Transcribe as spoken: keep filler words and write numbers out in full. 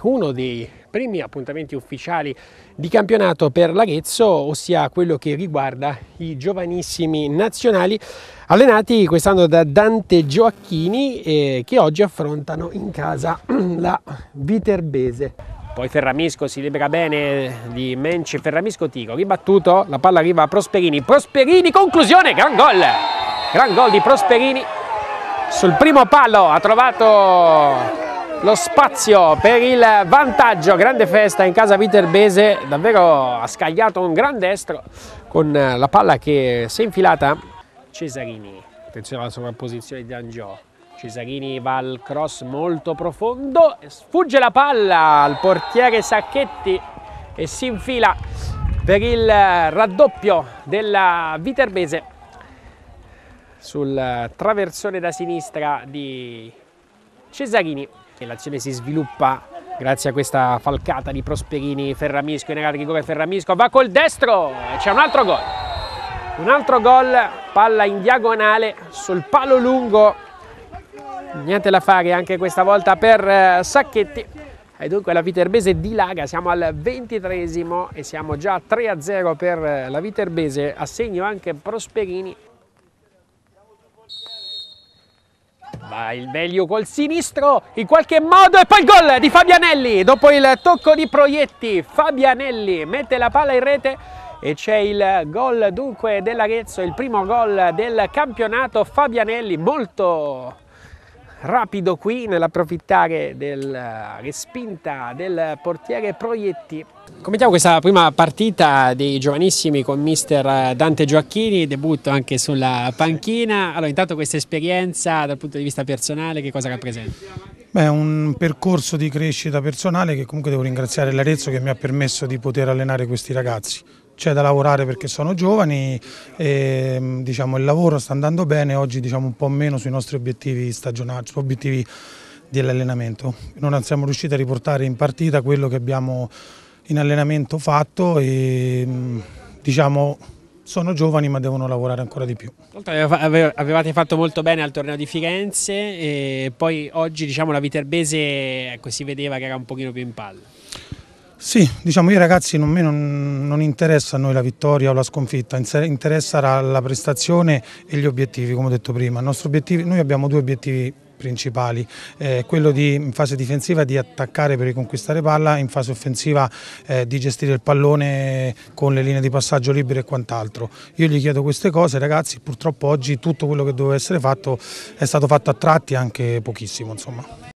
uno dei primi appuntamenti ufficiali di campionato per l'Arezzo, ossia quello che riguarda i giovanissimi nazionali allenati quest'anno da Dante Gioacchini eh, che oggi affrontano in casa la Viterbese. Poi Ferramisco si libera bene di Menci, Ferramisco tiro, ribattuto, la palla arriva a Prosperini, Prosperini, conclusione, gran gol, gran gol di Prosperini, sul primo palo ha trovato lo spazio per il vantaggio, grande festa in casa viterbese, davvero ha scagliato un gran destro con la palla che si è infilata. Cesarini, attenzione alla sovrapposizione di D'Angiò. Cesarini va al cross molto profondo, sfugge la palla al portiere Sacchetti e si infila per il raddoppio della Viterbese sul traversone da sinistra di Cesarini. E l'azione si sviluppa grazie a questa falcata di Prosperini. Ferramisco in area di rigore, Ferramisco va col destro e c'è un altro gol, un altro gol, palla in diagonale sul palo lungo. Niente da fare anche questa volta per Sacchetti e dunque la Viterbese dilaga, siamo al ventitreesimo e siamo già tre a zero per la Viterbese, a segno anche Prosperini. Va il meglio col sinistro in qualche modo e poi il gol di Fabianelli dopo il tocco di Proietti. Fabianelli mette la palla in rete e c'è il gol dunque dell'Arezzo, il primo gol del campionato. Fabianelli molto rapido qui nell'approfittare della respinta del portiere Proietti. Commentiamo questa prima partita dei giovanissimi con mister Dante Gioacchini, debutto anche sulla panchina. Allora, intanto questa esperienza dal punto di vista personale che cosa rappresenta? Beh, è un percorso di crescita personale che comunque devo ringraziare l'Arezzo che mi ha permesso di poter allenare questi ragazzi. C'è da lavorare perché sono giovani e diciamo, il lavoro sta andando bene, oggi diciamo, un po' meno sui nostri obiettivi stagionali, sui obiettivi dell'allenamento. Non siamo riusciti a riportare in partita quello che abbiamo in allenamento fatto e diciamo, sono giovani ma devono lavorare ancora di più. Avevate fatto molto bene al torneo di Firenze e poi oggi diciamo, la Viterbese ecco, si vedeva che era un pochino più in palla. Sì, diciamo io ragazzi non, me non, non interessa a noi la vittoria o la sconfitta, interessa la prestazione e gli obiettivi come ho detto prima. Il nostro obiettivo, noi abbiamo due obiettivi principali, eh, quello di in fase difensiva di attaccare per riconquistare palla, in fase offensiva eh, di gestire il pallone con le linee di passaggio libere e quant'altro. Io gli chiedo queste cose ragazzi, purtroppo oggi tutto quello che doveva essere fatto è stato fatto a tratti, anche pochissimo insomma.